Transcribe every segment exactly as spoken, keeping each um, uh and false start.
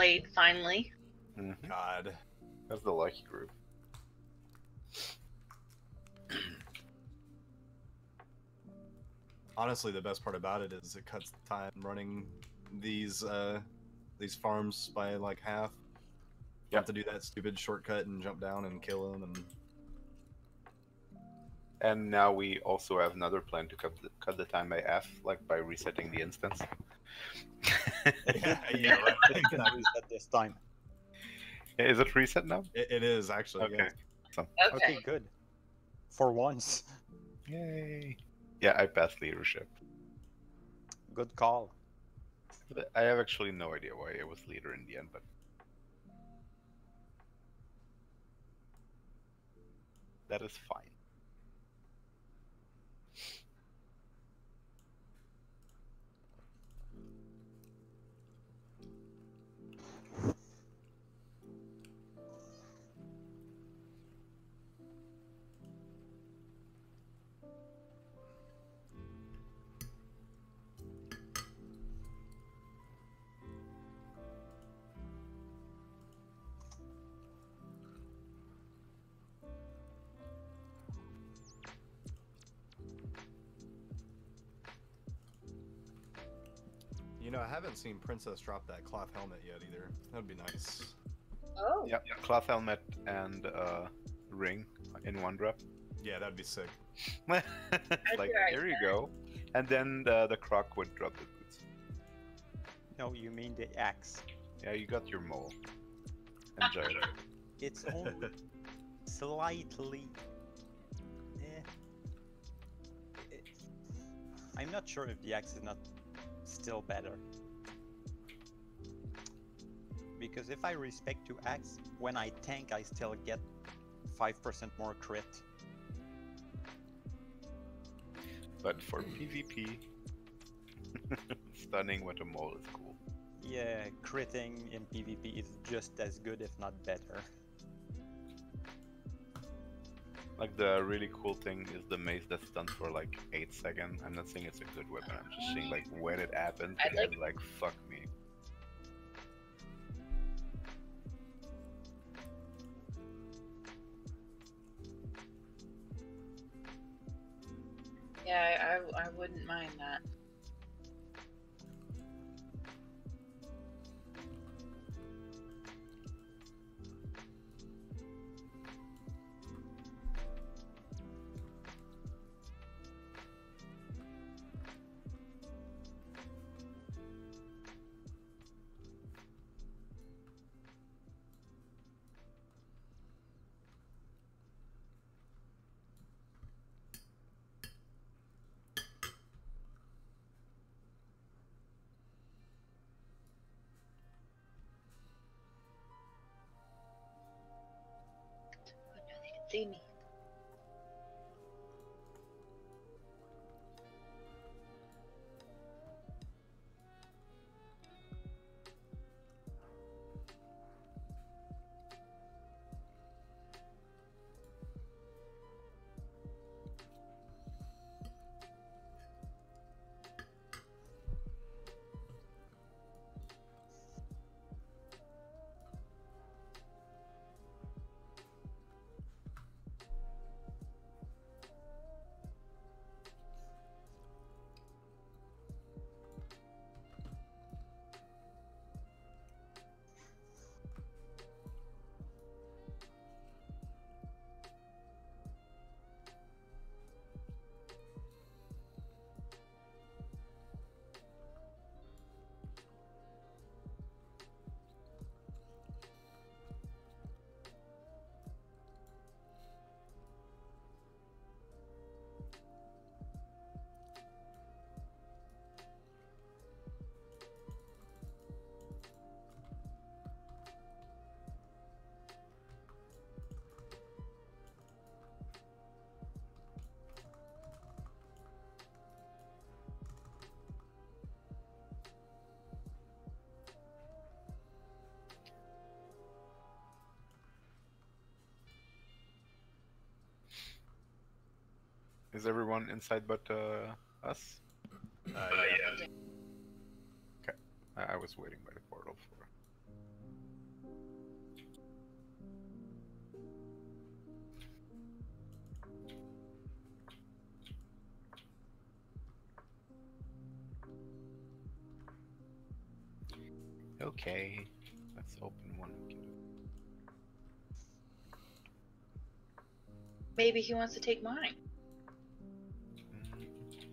raid finally. Mm-hmm. God. That's the lucky group. Honestly, the best part about it is it cuts time running these uh, these farms by like half. You have to do that stupid shortcut and jump down and kill them. And And now we also have another plan to cut the, cut the time by half, like by resetting the instance. yeah, yeah, right. It's gonna reset this time. Is it reset now? It, it is actually. Okay. Yeah. So, Okay. Okay, good. For once. yay. Yeah, I passed leadership. Good call. But I have actually no idea why I was leader in the end, but that is fine. You know, I haven't seen Princess drop that cloth helmet yet either. That'd be nice. Oh. Yep, cloth helmet and uh, ring in one drop. Yeah, that'd be sick. Like, right here you go. And then the, the croc would drop the boots. No, you mean the axe. Yeah, you got your mole. Enjoy it. It's only slightly. Eh. Eh, I'm not sure if the axe is not still better. Because if I respect to axe, when I tank, I still get five percent more crit. But for PvP, stunning with a mole is cool. Yeah, critting in PvP is just as good, if not better. Like the really cool thing is the mace that stuns for like eight seconds. I'm not saying it's a good weapon. I'm just saying like when it happens, I it like- had like fuck me. Yeah, I, I wouldn't mind that. Oh, no, they can see me. Is everyone inside but uh, us? Uh, yeah. Okay. I, I was waiting by the portal for Okay, let's open one. Maybe he wants to take mine. Mm,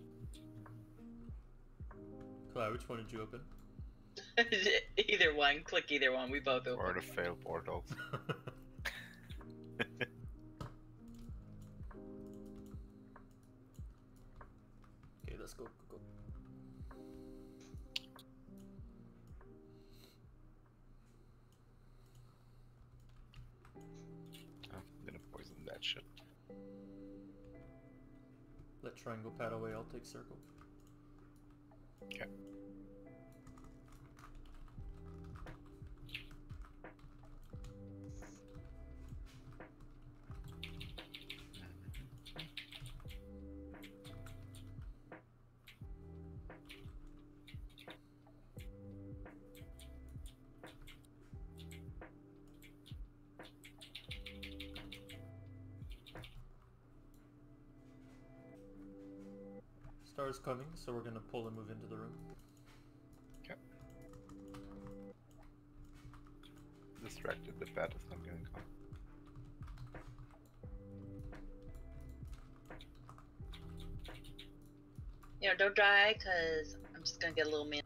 Cloud, which one did you open? Either one. Click either one. We both open. Or the failed portals. Okay, let's go, go, go. I'm gonna poison that shit. Let triangle pad away, I'll take circle. Okay. Star's coming, so we're gonna pull and move into the room. Okay. Distracted, the bat is not gonna come. You know, don't die, cause I'm just gonna get a little man.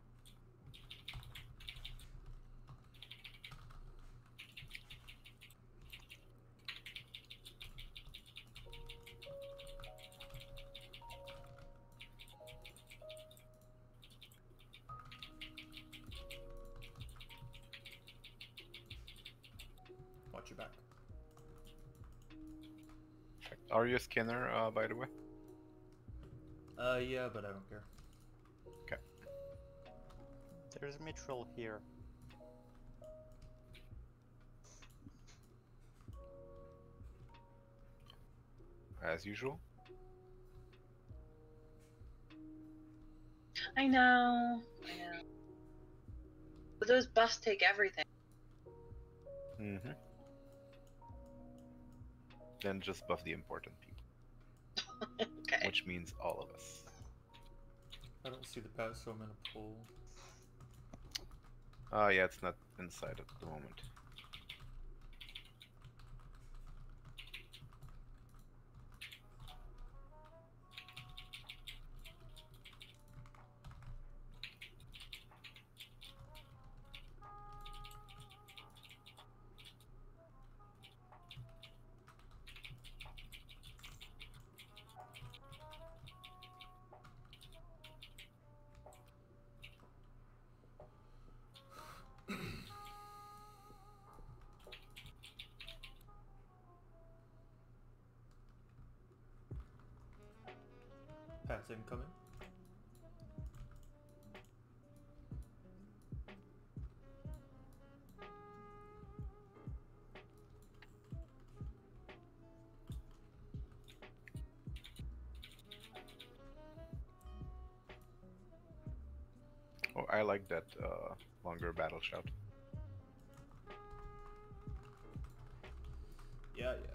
Watch your back. Are you a Skinner, uh, by the way? Uh, yeah, but I don't care. There's Mithril here. As usual. I know. I know. But those buffs take everything. Mm-hmm. Then just buff the important people, Okay. which means all of us. I don't see the path, so I'm gonna pull. Oh yeah, it's not inside at the moment. Path's incoming. Oh, I like that uh, longer battle shout. Yeah, yeah.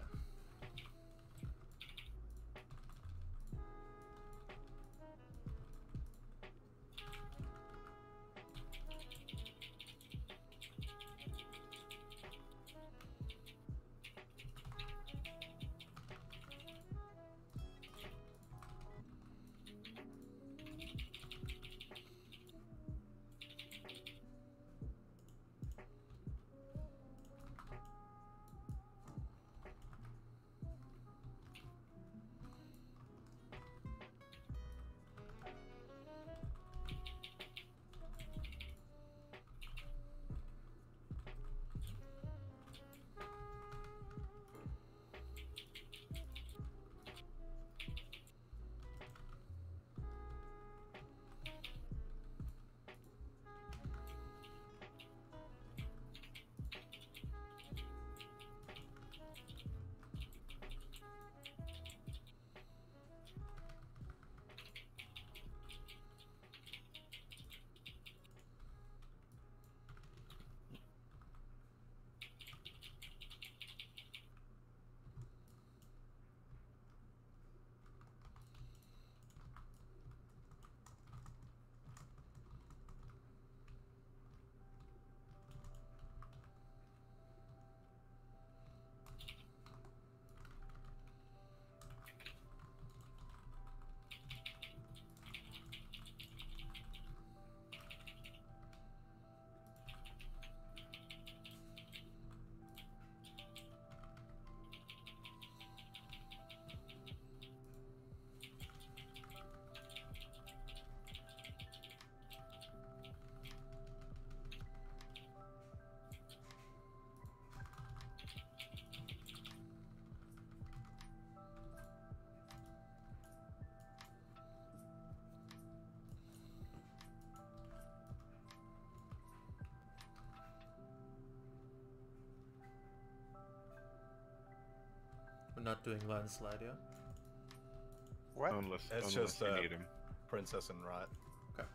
We're not doing landslide, yeah? What? Unless, It's unless just, you uh, need him. Princess and Rot. Okay.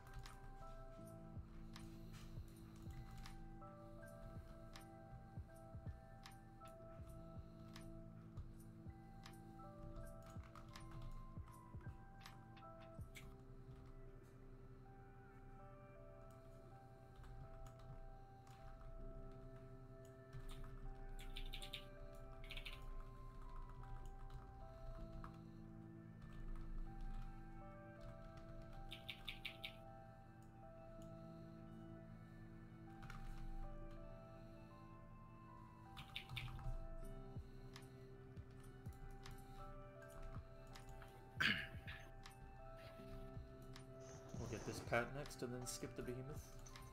We'll get this pat next and then skip the behemoth.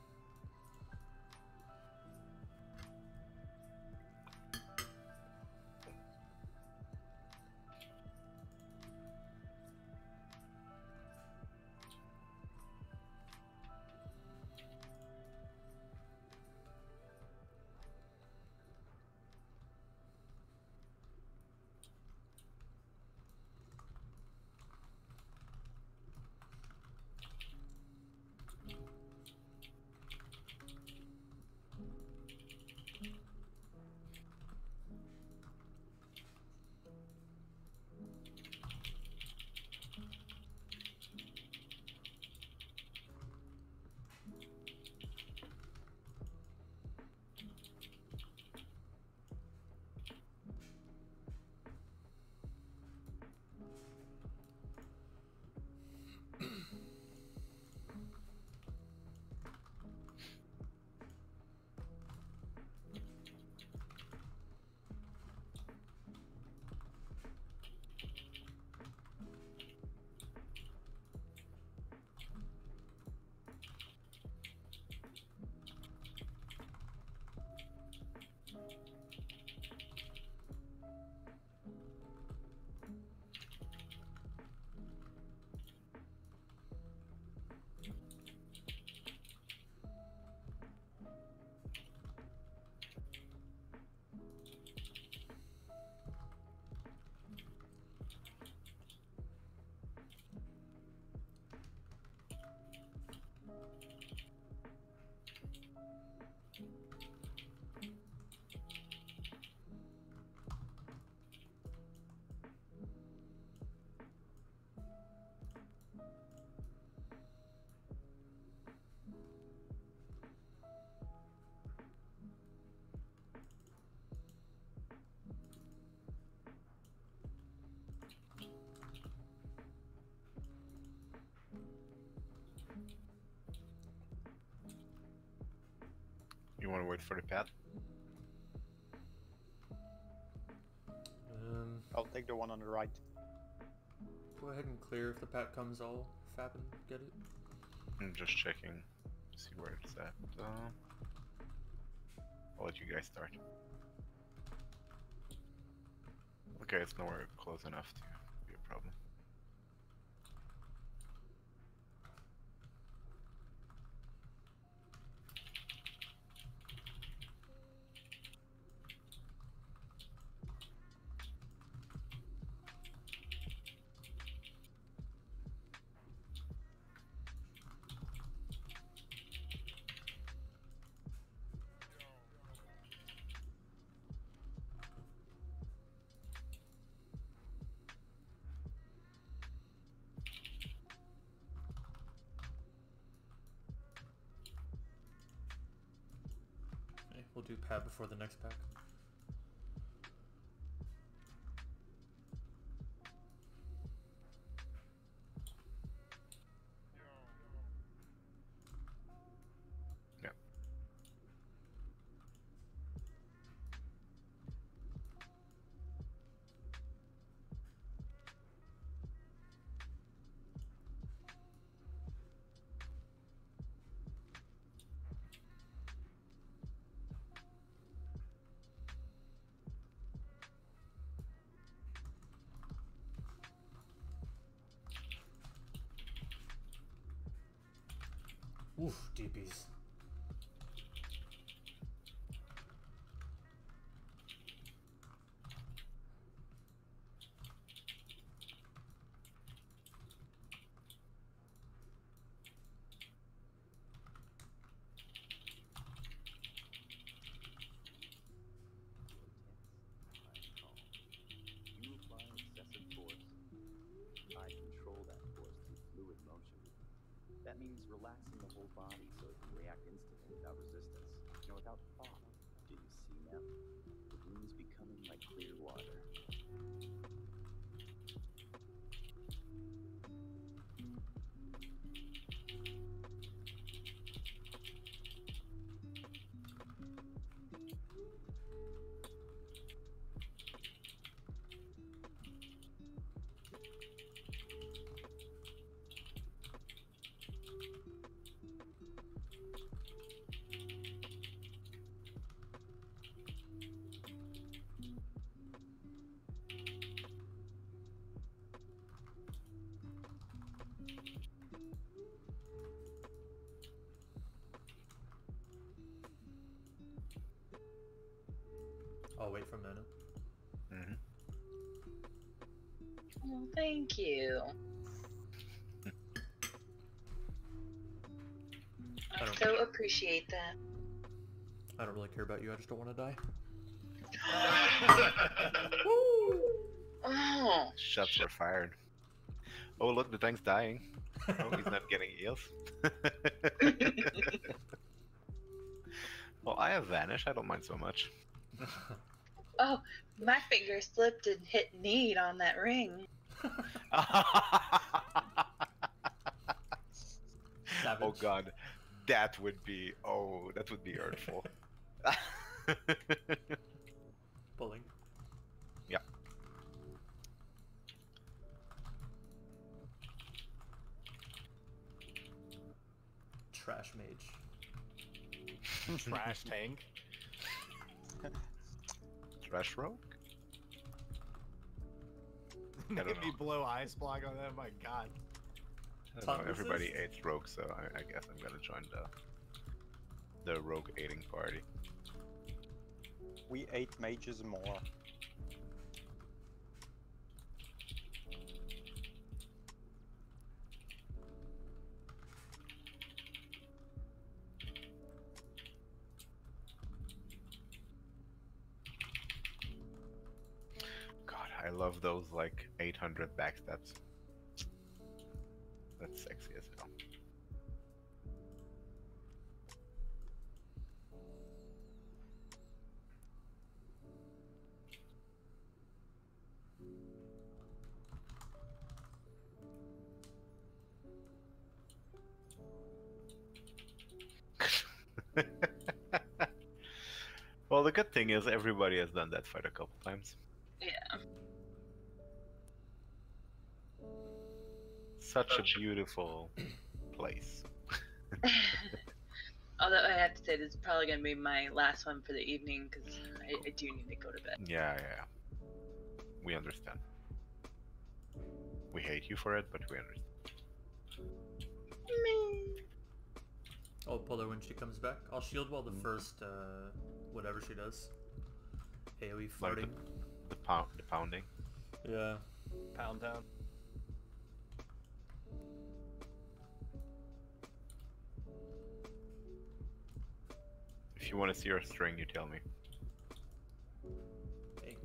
You want to wait for the pad? Um, I'll take the one on the right. go ahead and clear if the pat comes. I'll fab and get it. I'm just checking to see where it's at. Uh, I'll let you guys start. Okay, it's nowhere close enough to be a problem. Okay, we'll do pat before the next pack. Yeah. Oof, D Ps. relaxing the whole body so it can react instantly without resistance. You know, without thought. Do you see now? The room is becoming like clear water. I'll wait for Mona. Mm-hmm. Oh, thank you. I I don't- so appreciate that. I don't really care about you. I just don't want to die. Oh, Shots were fired. Oh, look, the tank's dying. Oh, he's not getting heals. Well, I have Vanish. I don't mind so much. oh, my finger slipped and hit need on that ring. Savage. Oh god, that would be oh, that would be hurtful. Pulling. Yeah. Trash mage. Trash tank. Trash rogue? Made don't me know. blow ice block on that. My god. I don't know, Tongue everybody resist? hates rogue, so I, I guess I'm gonna join the the rogue aiding party. We ate mages more. God, I love those like eight hundred backstabs. That's sexy as hell. Well, the good thing is everybody has done that fight a couple times. Yeah. Such a beautiful place. Although I have to say, this is probably going to be my last one for the evening because I, I do need to go to bed. Yeah, yeah, yeah. We understand. We hate you for it, but we understand. I'll pull her when she comes back. I'll shield while the first, uh, whatever she does. AoE Like farting. The pound, the pounding. Yeah. Pound town. If you want to see our string, you tell me. Ink.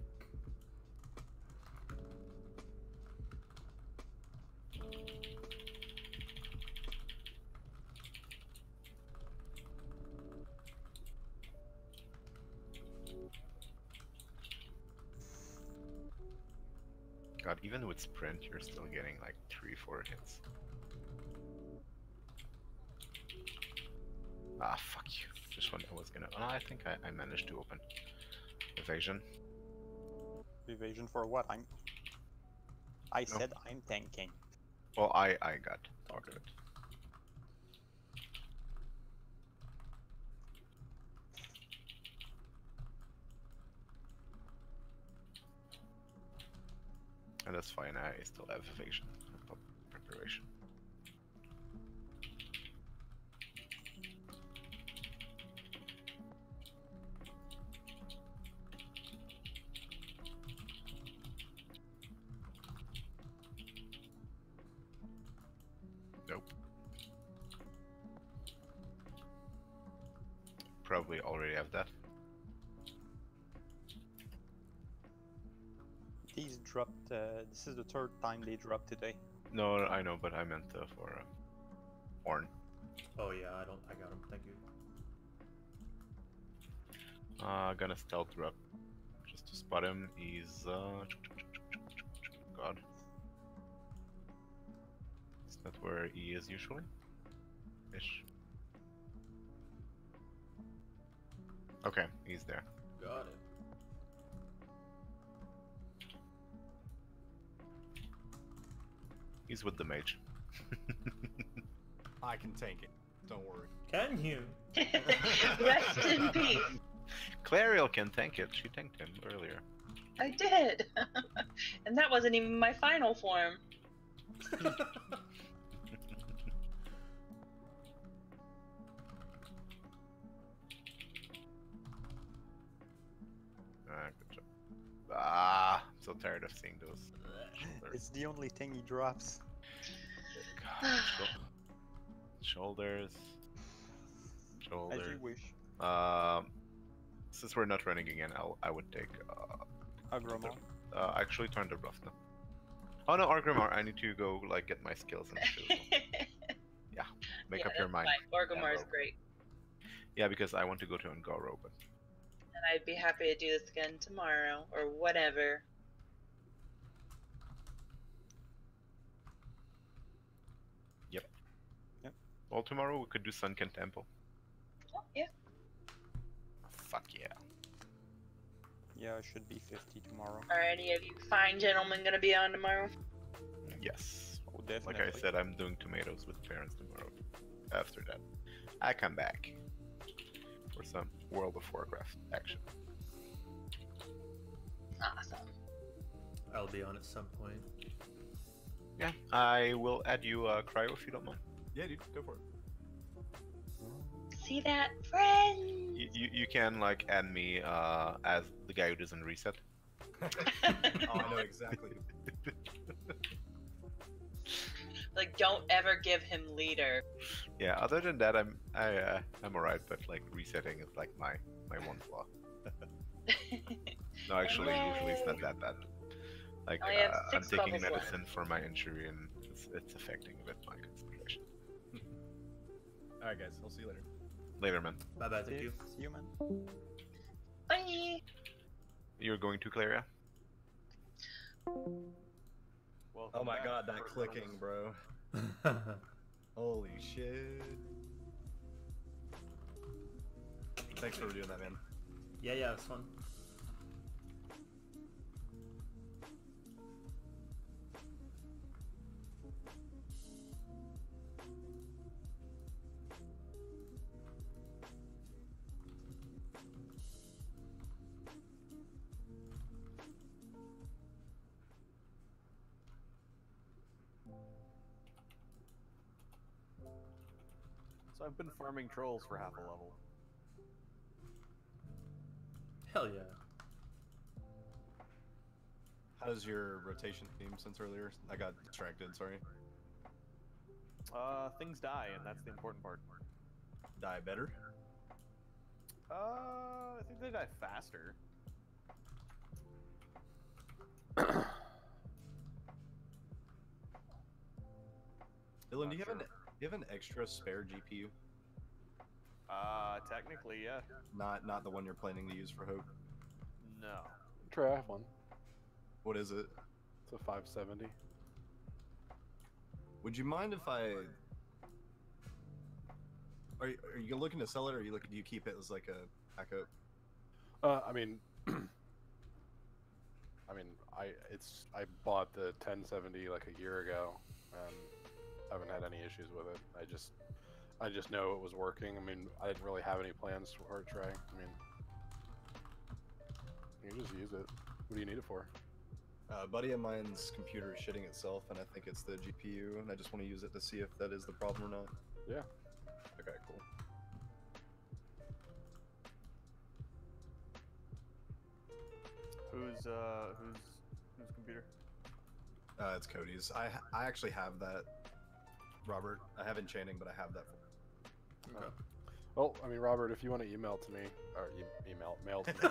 God, even with sprint, you're still getting like three, four hits. Ah, fuck you. Just when I was gonna. Oh, I think I, I managed to open evasion. Evasion for what? I'm. I said I'm tanking. Well, I I got targeted. And that's fine. I still have evasion. Preparation. Nope. Probably already have that. These dropped. Uh, this is the third time they dropped today. No, I know, but I meant uh, for uh, Orn. Oh yeah, I don't. I got him. Thank you. Uh, gonna stealth up just to spot him. He's uh, God. Is that where he is usually? Ish. Okay, he's there. Got it. He's with the mage. I can tank it. Don't worry. Can you? Rest in peace. Clariel can tank it. She tanked him earlier. I did. And that wasn't even my final form. Ah, good job. Ah, I'm so tired of seeing those. shoulders. It's the only thing he drops. God, shoulders. As Shoulders. you wish. Um, since we're not running again, I'll, I would take. Uh, Agromar. uh, actually, turn the buff now. Oh no, Argrimmar, I need to go like get my skills and shit. Yeah, make Yeah, up your that's mind. fine. Orgrimmar is Yeah, great. Yeah, because I want to go to Ngaro, but And I'd be happy to do this again tomorrow or whatever. well, tomorrow we could do Sunken Temple. Oh, yeah. Fuck yeah. Yeah, it should be fifty tomorrow. Are any of you fine gentlemen gonna be on tomorrow? Yes. Oh, Like definitely. I said, I'm doing tomatoes with parents tomorrow. After that, I come back for some World of Warcraft action. Awesome. I'll be on at some point. Yeah, I will add you uh, Cryo if you don't mind. Yeah, dude, go for it. See that, friend? You, you, you can like add me uh, as the guy who doesn't reset. Oh, I know exactly. Like, don't ever give him leader. Yeah. Other than that, I'm I uh, I'm alright, but like resetting is like my my one flaw. No, actually, usually it's not that bad. Like I have uh, I'm six taking bubbles left. medicine for my injury, and it's, it's affecting a bit my concentration. Alright, guys, I'll see you later. Later, man. Bye bye. Thank you. See you, man. Bye. You're going to Claria? Well, Oh my god, that clicking, bro. Holy shit. Thanks for doing that, man. Yeah, yeah, it's fun. So I've been farming trolls for half a level. Hell yeah. How's your rotation theme since earlier? I got distracted, sorry. Uh, things die, and that's the important part. Die better? Uh, I think they die faster. Dylan, Not do you have an sure. do you have an extra spare G P U? Uh, technically, yeah. Not not the one you're planning to use for Hope. No. Try I have one. What is it? It's a five seventy. Would you mind if I? Are you, are you looking to sell it, or are you looking? Do you keep it as like a backup? Uh, I mean, I mean, I it's I bought the ten seventy like a year ago, and haven't had any issues with it. I just, I just know it was working. I mean, I didn't really have any plans for it. Trey, I mean, you can just use it. What do you need it for? Uh, a buddy of mine's computer is shitting itself, and I think it's the G P U, and I just want to use it to see if that is the problem or not. Yeah. Okay, cool. Who's uh, who's whose computer? Uh, it's Cody's. I ha- I actually have that, Robert. I have Enchanting, but I have that. Okay. Well, I mean, Robert, if you want to email to me or e- email mail to me,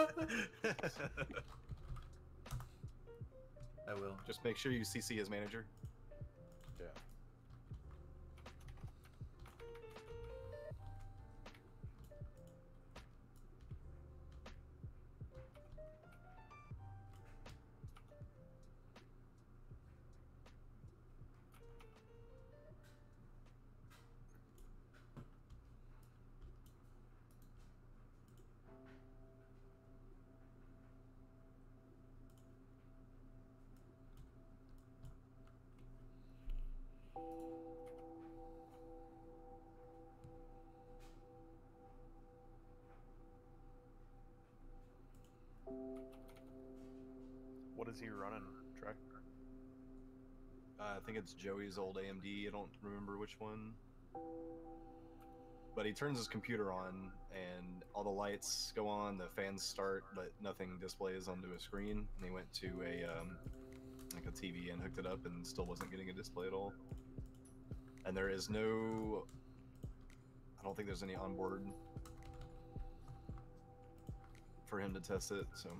I will. Just make sure you C C his manager. yeah. What is he running, Trek? Uh, I think it's Joey's old A M D. I don't remember which one. But he turns his computer on, and all the lights go on, the fans start, but nothing displays onto a screen. And he went to a um, like a T V and hooked it up, and still wasn't getting a display at all. And there is no, I don't think there's any onboard for him to test it. So.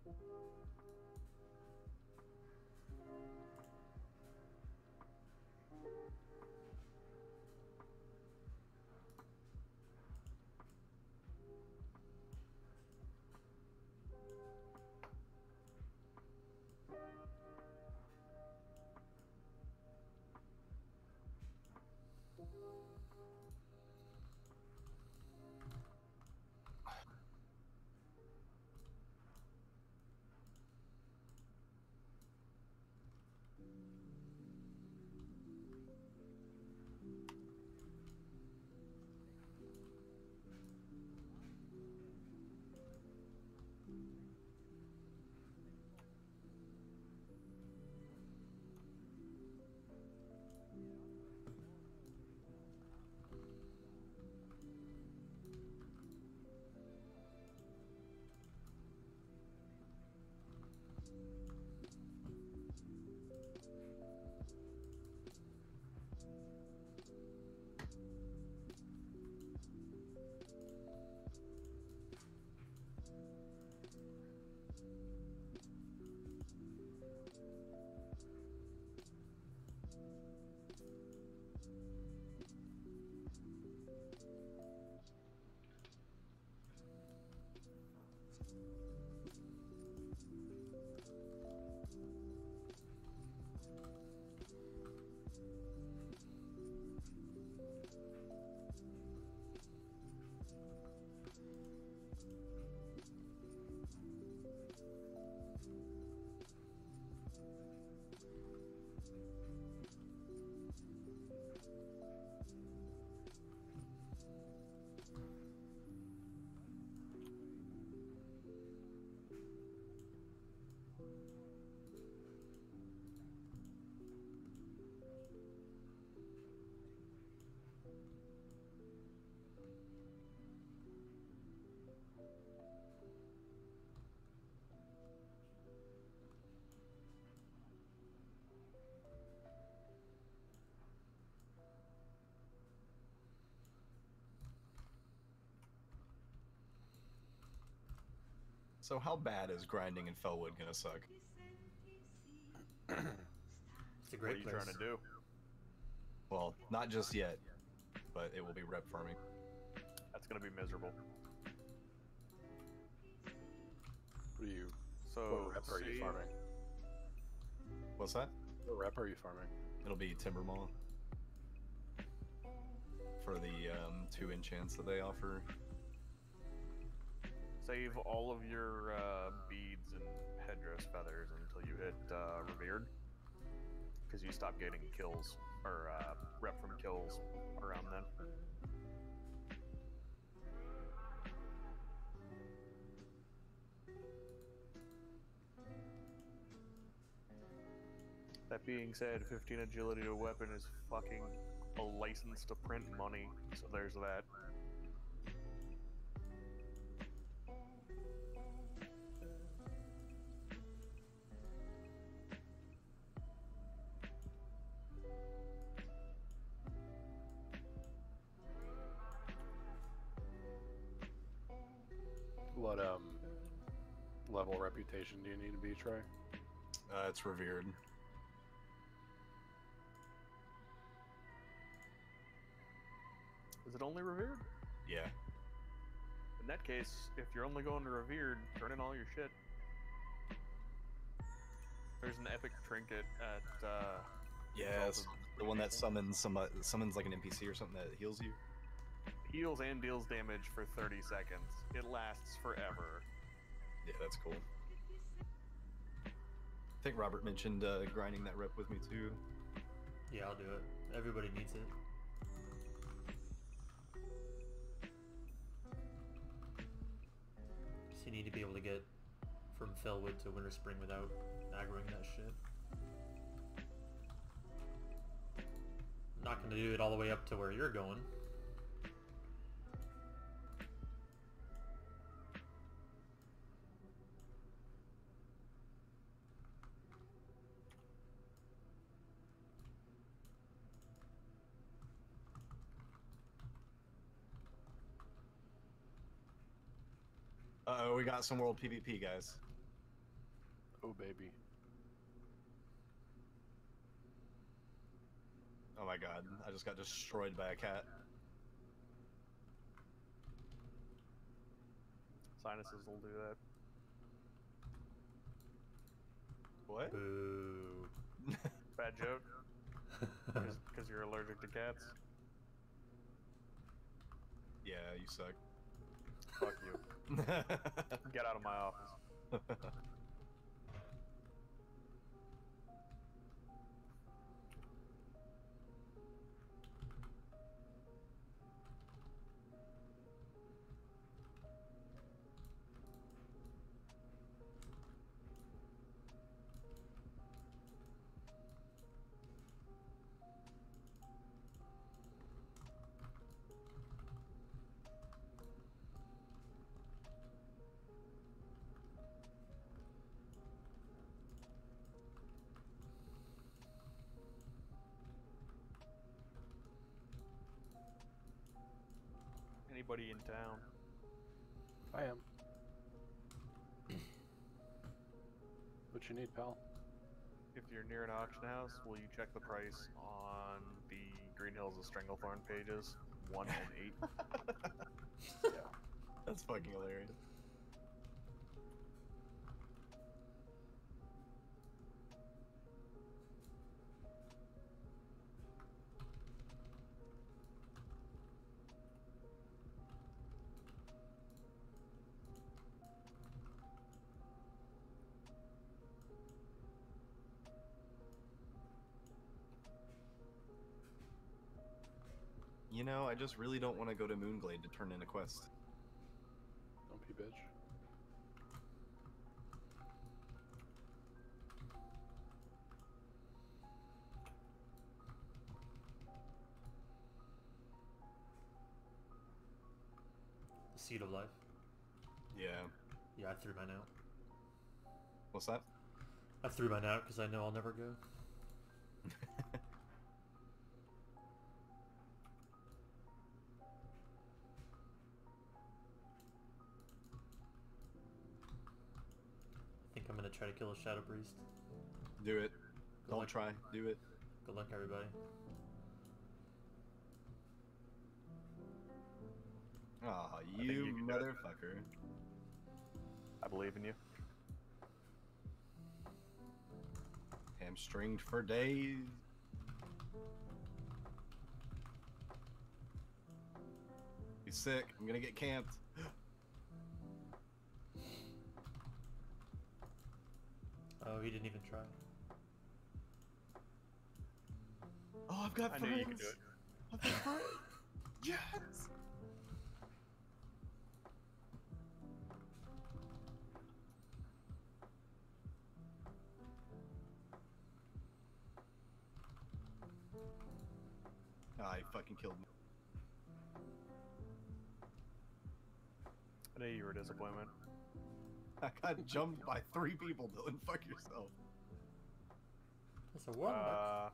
So how bad is grinding in Felwood gonna suck? It's a What great are you place. trying to do? Well, not just yet, but it will be rep farming. That's gonna be miserable. What are you? So, What rep are you say- farming? What's that? What rep are you farming? It'll be Timbermaw. For the um, two enchants that they offer. Save all of your uh, beads and headdress feathers until you hit uh, Revered. Because you stop getting kills, or uh, rep from kills around then. That being said, fifteen agility to a weapon is fucking a license to print money, so there's that. What um level reputation do you need to be, Trey? Uh, it's Revered. Is it only Revered? Yeah. In that case, if you're only going to Revered, turn in all your shit. There's an epic trinket at, uh... Yes, Exalted the one that People. summons some uh, summons like an N P C or something that heals you. Heals and deals damage for thirty seconds. It lasts forever. Yeah, that's cool. I think Robert mentioned uh, grinding that rep with me too. Yeah, I'll do it. Everybody needs it. So you need to be able to get from Felwood to Winter Spring without aggroing that shit. Not gonna do it all the way up to where you're going. Uh oh, we got some world PvP, guys. Oh baby. Oh my god, I just got destroyed by a cat. Sinuses will do that. What? Boo. Bad joke? Because you're allergic to cats? Yeah, you suck. Fuck you. Get out of my office. Anybody in town? I am. What you need, pal? If you're near an auction house, will you check the price on the Green Hills of Stranglethorn pages? One and eight. Yeah. That's fucking hilarious. You know, I just really don't want to go to Moonglade to turn in a quest. Don't be bitch. The Seed of Life. Yeah. Yeah, I threw mine out. What's that? I threw mine out because I know I'll never go. I think I'm gonna try to kill a Shadow Priest. Do it. Good Don't luck. try. Do it. Good luck, everybody. Aw, think you, you can do it. motherfucker. I believe in you. Hamstringed for days. He's sick. I'm gonna get camped. Oh, he didn't even try. Oh, I've got I friends. knew you could do it. I've got friends. Yes. Ah, he fucking killed me. I knew you were a disappointment. I got jumped by three people, Dylan. Fuck yourself. That's a one. Uh,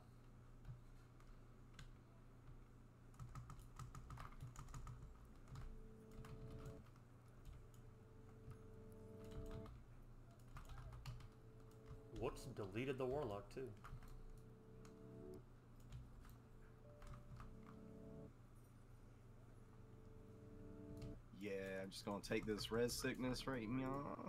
Whoops, deleted the Warlock too. Yeah, I'm just gonna take this res sickness right now.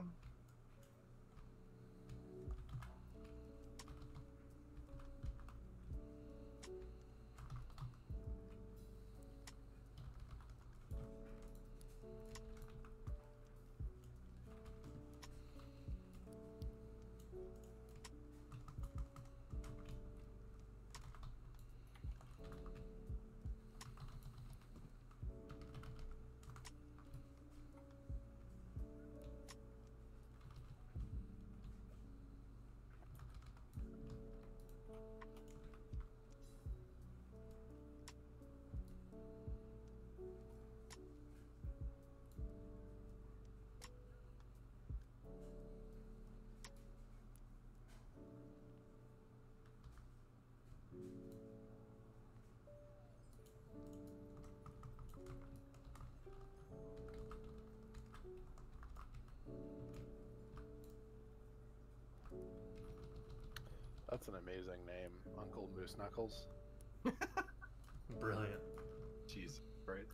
That's an amazing name, Uncle Moose Knuckles. Brilliant. Jeez, right?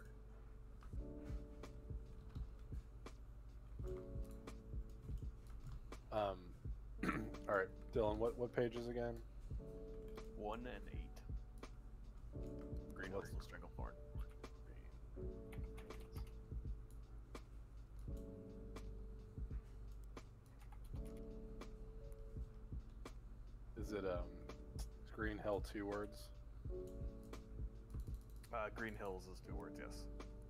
Um, all right, Dylan. What what pages again? One and eight. Green Hills and Stranglethorn. Is it um, Green Hill two words? Uh, Green Hills is two words, yes.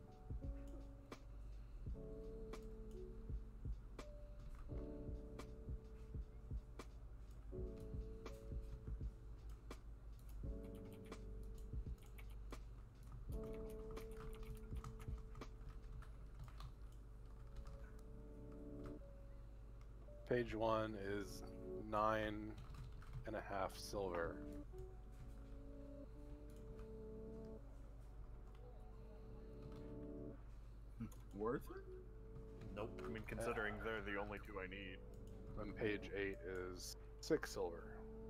Page one is nine and a half silver. Worth it? Nope. I mean, considering they're the only two I need. And page eight is six silver.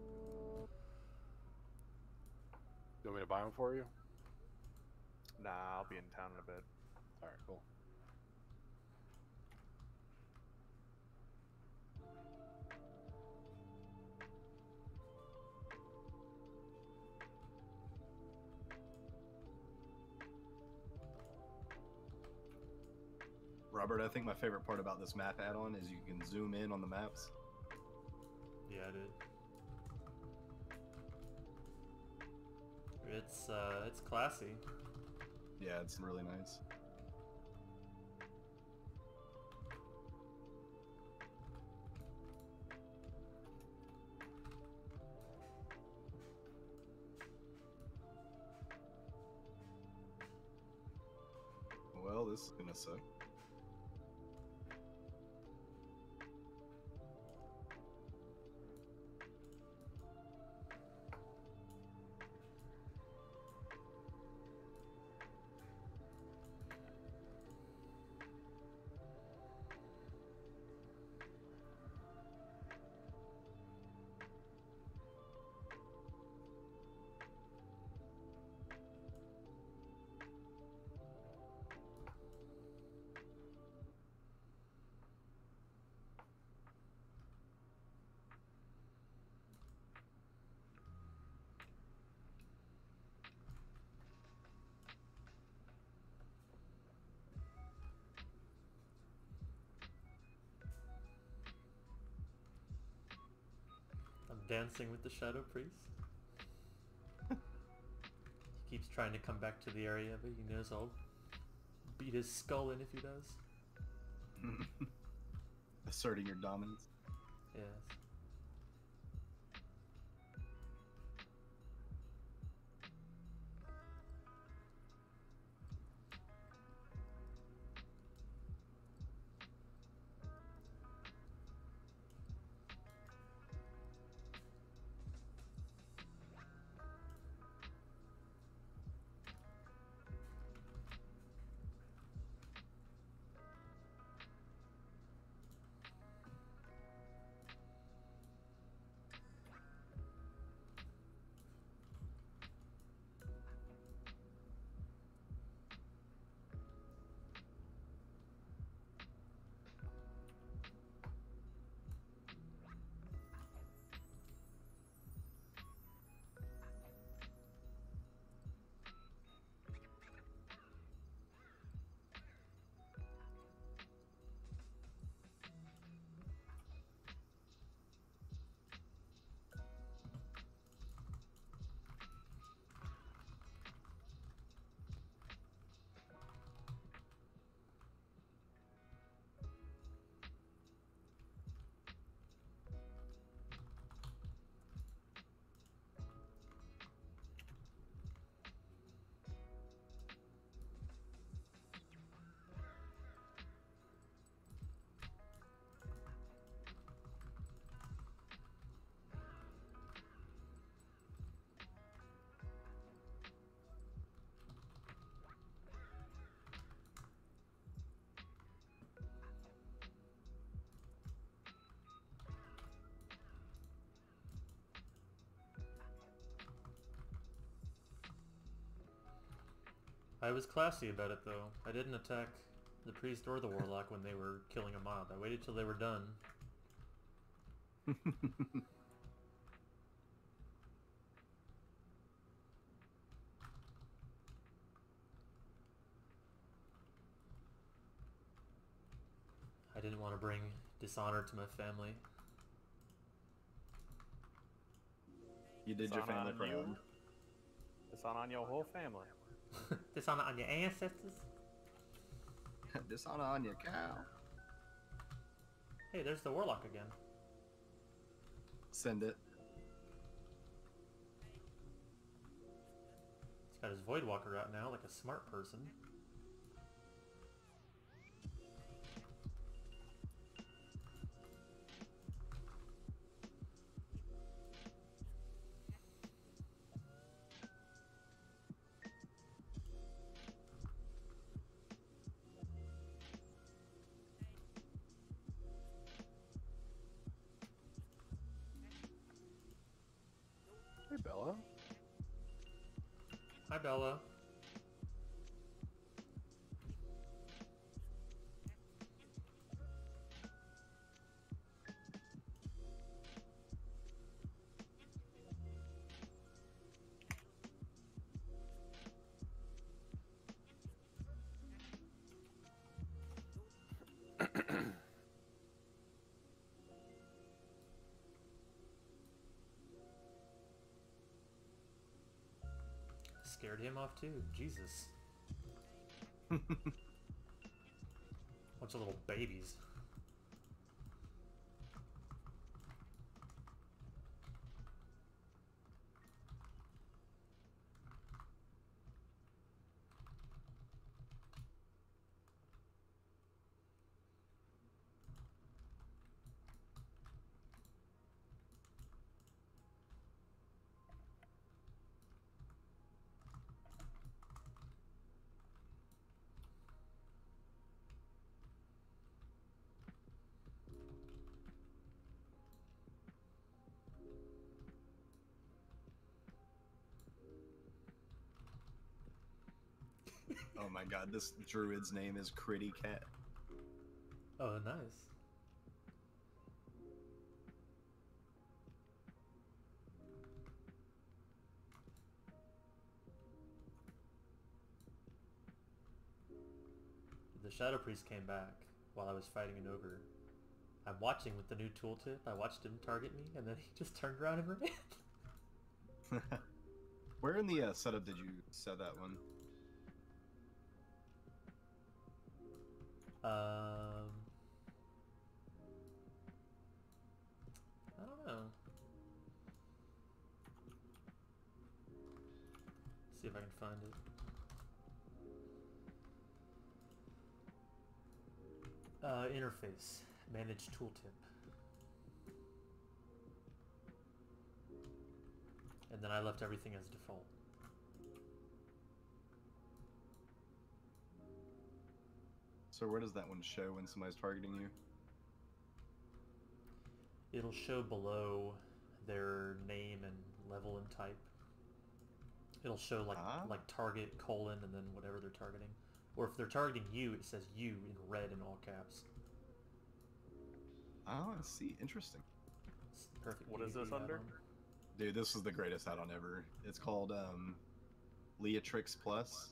You want me to buy them for you? Nah, I'll be in town in a bit. Alright, cool. Robert, I think my favorite part about this map add-on is you can zoom in on the maps. Yeah, I did. It's uh, it's classy. Yeah, it's really nice. Well, this is gonna suck. I'm dancing with the Shadow Priest. He keeps trying to come back to the area, but he knows I'll beat his skull in if he does. Asserting your dominance. Yes. I was classy about it though. I didn't attack the priest or the warlock when they were killing a mob. I waited till they were done. I didn't want to bring dishonor to my family. You did your Dishonor family on proud. you. Dishonor on your whole family. Dishonor on your ancestors? Dishonor on your cow. Hey, there's the warlock again. Send it. He's got his Voidwalker out now like a smart person. Hey, Bella. Hi, Bella. Scared him off too. Jesus. Bunch of little babies. Oh my god, this druid's name is Critty Cat. Oh, nice. The Shadow Priest came back while I was fighting an ogre. I'm watching with the new tooltip. I watched him target me, and then he just turned around and ran. Where in the uh, setup did you set that one? Um, I don't know. See if I can find it. Uh, interface, manage tooltip. And then I left everything as default. So where does that one show when somebody's targeting you? It'll show below their name and level and type. It'll show like Ah. like target colon and then whatever they're targeting. Or if they're targeting you, it says you in red in all caps. Oh, I see. Interesting. It's perfect. What is PvP this under? add-on. Dude, this is the greatest add-on ever. It's called um, Leatrix Plus.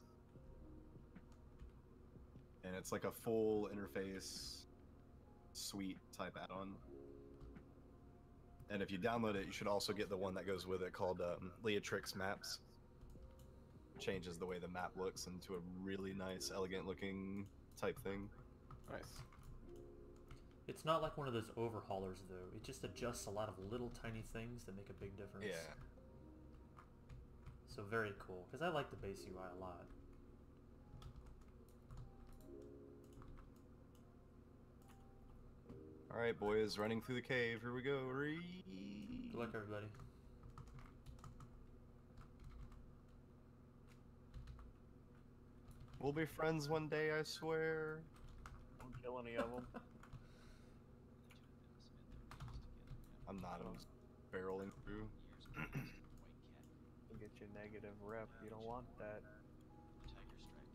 And it's like a full interface suite type add-on. And if you download it, you should also get the one that goes with it called um, Leatrix Maps. Changes the way the map looks into a really nice, elegant looking type thing. Nice. It's not like one of those overhaulers though. It just adjusts a lot of little tiny things that make a big difference. Yeah. So very cool, because I like the base U I a lot. Alright, boys, running through the cave. Here we go. Ree. Good luck, everybody. We'll be friends one day, I swear. Don't kill any of them. I'm not. I'm just barreling through. Get your negative rep. You don't want that.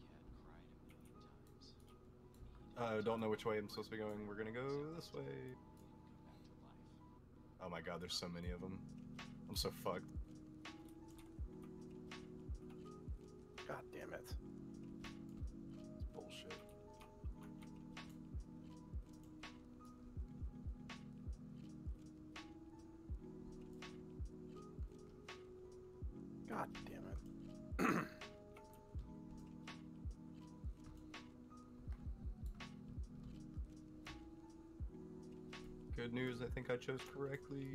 I uh, don't know which way I'm supposed to be going. We're gonna go this way. Oh my god, there's so many of them. I'm so fucked. God damn it. It's bullshit. God damn it. Good news, I think I chose correctly.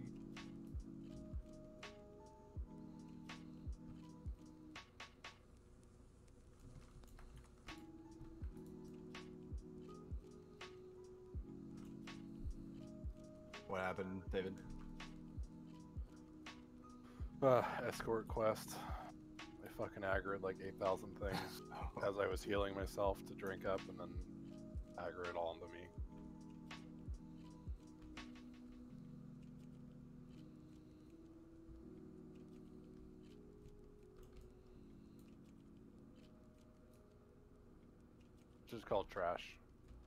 What happened, David? Uh, escort quest. I fucking aggroed like eight thousand things as I was healing myself to drink up, and then aggro it all into me. Which is called trash.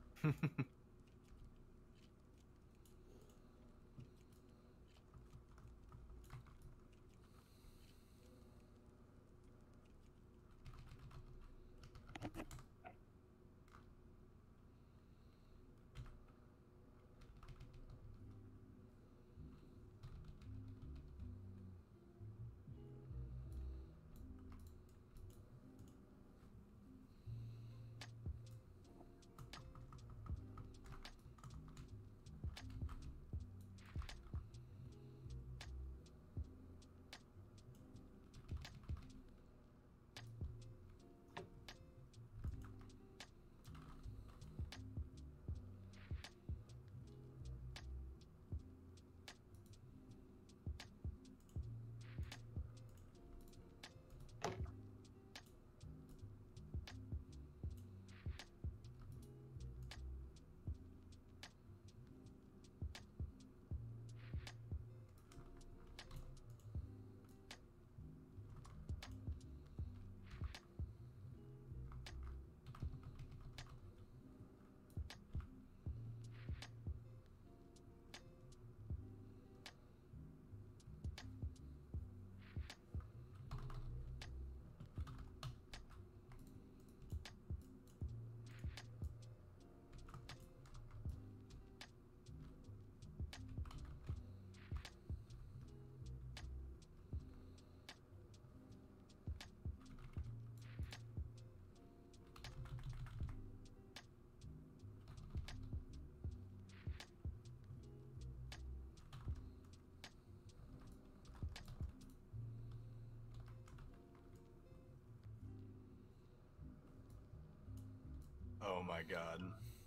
Oh my god.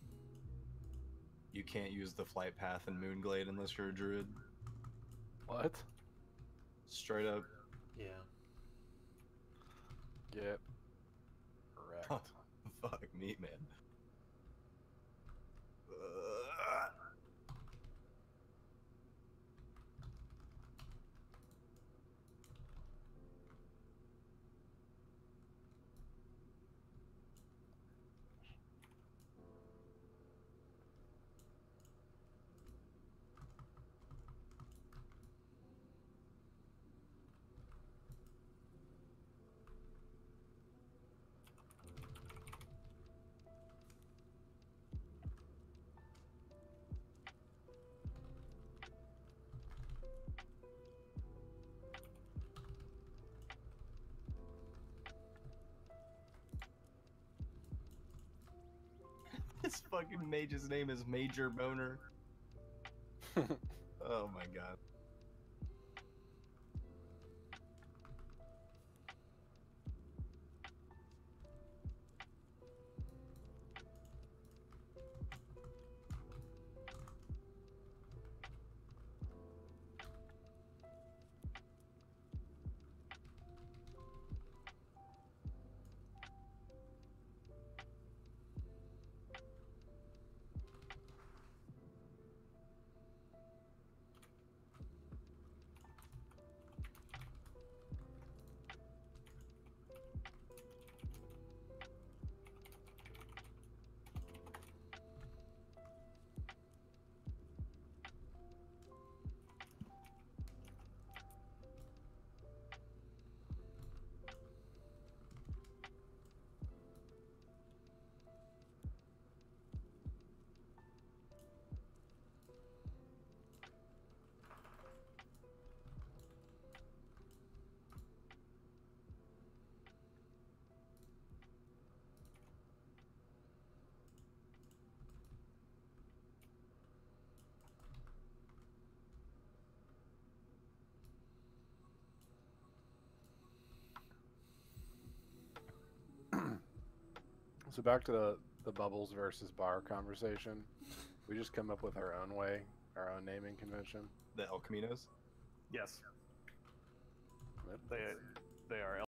You can't use the flight path in Moonglade unless you're a druid. What? Straight up. Yeah. Get correct. Fuck me, man. Uh, This fucking mage's name is Major Boner. Oh my god. So back to the the bubbles versus bar conversation. We just come up with our own way, our own naming convention. The El Caminos. Yes. They they are